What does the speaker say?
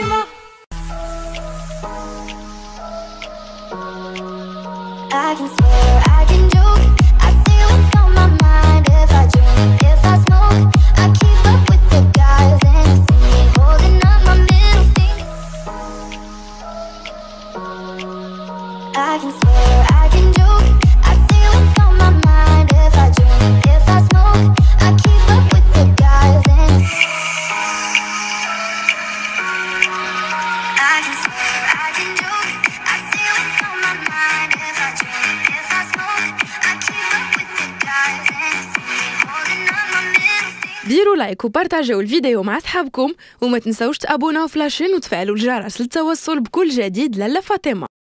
فاطمة. I can swear, I can joke, I say what's on my mind. If I drink, if I smoke, I keep up with the guys and you see me holding up my middle finger. I can swear, I can joke, I say what's on my mind. If I drink, if I smoke, I keep up with the guys and you see I can swear, I can joke, I say what's on my mind. If I drink, if I smoke, I keep up with the guys and you see me holding up my middle finger. ديروا لايك وبارتاجيو الفيديو مع أصحابكم وما تنسوش تابوناو في لاشين وتفعلوا الجرس للتوصل بكل جديد لالا فاطمة.